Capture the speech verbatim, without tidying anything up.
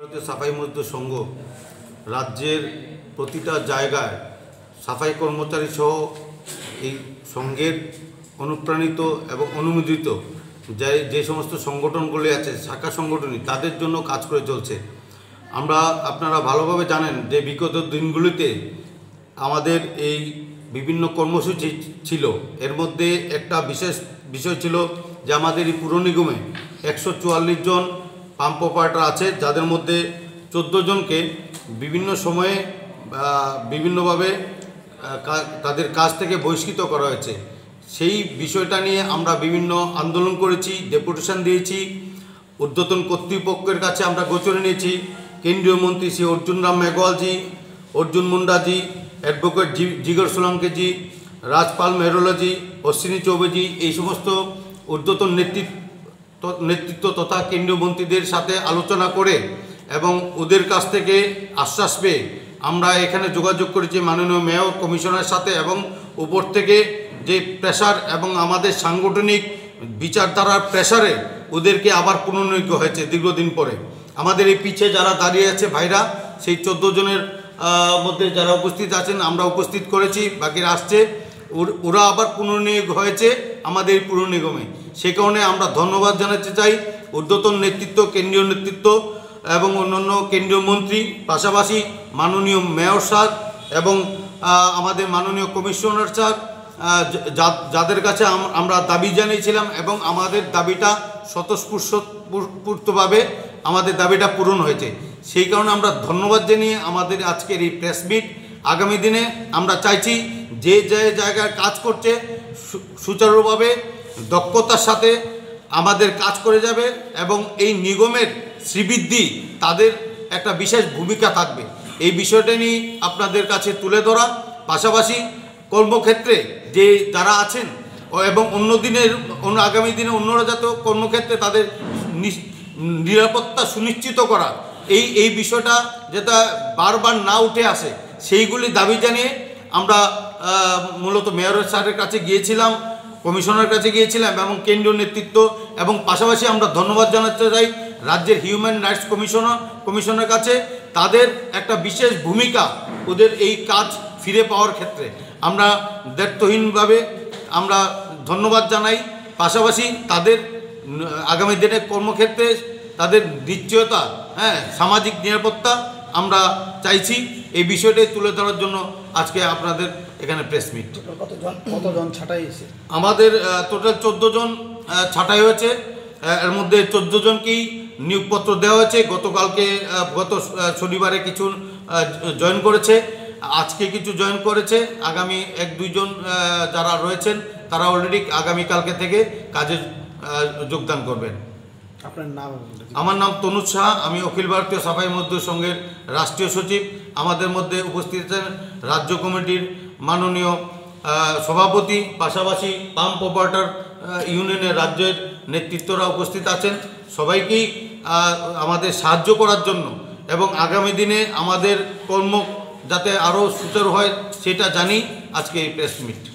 ভারতীয় সাফাই মজদুর সংঘ রাজ্যের প্রতিটা জায়গায় সাফাই কর্মচারী সহ এই সংঘের অনুপ্রাণিত এবং অনুমোদিত যে যে সমস্ত সংগঠনগুলি আছে শাখা সংগঠনই তাদের জন্য কাজ করে চলছে। আমরা আপনারা ভালোভাবে জানেন যে বিগত দিনগুলিতে আমাদের এই বিভিন্ন কর্মসূচি ছিল, এর মধ্যে একটা বিশেষ বিষয় ছিল যে আমাদের এই পুর নিগমে একশো চুয়াল্লিশ জন পাম্প অপারেটর আছে, যাদের মধ্যে চোদ্দো জনকে বিভিন্ন সময়ে বিভিন্নভাবে তাদের কাজ থেকে বহিষ্কৃত করা হয়েছে। সেই বিষয়টা নিয়ে আমরা বিভিন্ন আন্দোলন করেছি, ডেপুটেশন দিয়েছি, ঊর্ধ্বতন কর্তৃপক্ষের কাছে আমরা গোচরে নিয়েছি। কেন্দ্রীয় মন্ত্রী শ্রী অর্জুন রাম মেঘওয়ালজি, অর্জুন মুন্ডাজি, অ্যাডভোকেট জি জিগর সোলাঙ্কেজি, রাজপাল মেহরোলাজি, অশ্বিনী চৌবেজি, এই সমস্ত ঊর্ধ্বতন নেতৃত্ব নেতৃত্ব তথা কেন্দ্রীয় মন্ত্রীদের সাথে আলোচনা করে এবং ওদের কাছ থেকে আশ্বাস পেয়ে আমরা এখানে যোগাযোগ করেছি মাননীয় মেয়র কমিশনারের সাথে, এবং উপর থেকে যে প্রেশার এবং আমাদের সাংগঠনিক বিচারধারার প্রেশারে ওদেরকে আবার পুনর্নিয়োগ হয়েছে দীর্ঘদিন পরে। আমাদের এই পিছে যারা দাঁড়িয়ে আছে ভাইরা, সেই চোদ্দো জনের মধ্যে যারা উপস্থিত আছেন আমরা উপস্থিত করেছি, বাকিরা আসছে, ওরা আবার পুনর্নিয়োগ হয়েছে আমাদের পুর নিগমে। সে কারণে আমরা ধন্যবাদ জানাতে চাই ঊর্ধ্বতন নেতৃত্ব, কেন্দ্রীয় নেতৃত্ব এবং অন্যান্য কেন্দ্রীয় মন্ত্রী, পাশাপাশি মাননীয় মেয়র স্যার এবং আমাদের মাননীয় কমিশনার স্যার, যাদের কাছে আমরা দাবি জানিয়েছিলাম এবং আমাদের দাবিটা স্বতঃস্ফূর্তভাবে আমাদের দাবিটা পূরণ হয়েছে। সেই কারণে আমরা ধন্যবাদ জানিয়ে আমাদের আজকের এই প্রেস মিট। আগামী দিনে আমরা চাইছি যে যে জায়গায় কাজ করছে সুচারুভাবে দক্ষতার সাথে আমাদের কাজ করে যাবে এবং এই নিগমের শ্রীবৃদ্ধি তাদের একটা বিশেষ ভূমিকা থাকবে। এই বিষয়টা নিয়ে আপনাদের কাছে তুলে ধরা, পাশাপাশি কর্মক্ষেত্রে যে যারা আছেন এবং অন্য দিনের অন্য আগামী দিনে অন্যরা যাতে কর্মক্ষেত্রে তাদের নিরাপত্তা সুনিশ্চিত করা, এই এই বিষয়টা যেটা বারবার না উঠে আসে সেইগুলি দাবি জানিয়ে আমরা মূলত মেয়রের স্যারের কাছে গিয়েছিলাম, কমিশনারের কাছে গিয়েছিলাম এবং কেন্দ্রীয় নেতৃত্ব, এবং পাশাপাশি আমরা ধন্যবাদ জানাতে চাই রাজ্যের হিউম্যান রাইটস কমিশনার কমিশনের কাছে। তাদের একটা বিশেষ ভূমিকা ওদের এই কাজ ফিরে পাওয়ার ক্ষেত্রে আমরা দায়িত্বহীনভাবে আমরা ধন্যবাদ জানাই। পাশাপাশি তাদের আগামী দিনে কর্মক্ষেত্রে তাদের নিশ্চয়তা, হ্যাঁ, সামাজিক নিরাপত্তা আমরা চাইছি। এই বিষয়টাই তুলে ধরার জন্য আজকে আপনাদের এখানে প্রেস মিট। কতজন কতজন ছাঁটাই হয়েছে? আমাদের টোটাল চোদ্দো জন ছাঁটাই হয়েছে। এর মধ্যে চোদ্দো জনকেই নিয়োগপত্র দেওয়া হয়েছে। গতকালকে গত শনিবারে কিছু জয়েন করেছে, আজকে কিছু জয়েন করেছে। আগামী এক দুইজন যারা রয়েছেন তারা অলরেডি আগামীকালকে থেকে কাজে যোগদান করবেন। আপনার নাম? আমার নাম তনুজ সাহা, আমি অখিল ভারতীয় সাফাই মজদুর সংঘের রাষ্ট্রীয় সচিব। আমাদের মধ্যে উপস্থিত আছেন রাজ্য কমিটির মাননীয় সভাপতি, পাশাপাশি পাম্প অপারেটর ইউনিয়নের রাজ্যের নেতৃত্বরা উপস্থিত আছেন। সবাইকেই আমাদের সাহায্য করার জন্য এবং আগামী দিনে আমাদের কর্ম যাতে আরও সুচারু হয় সেটা জানি আজকে এই প্রেস মিট।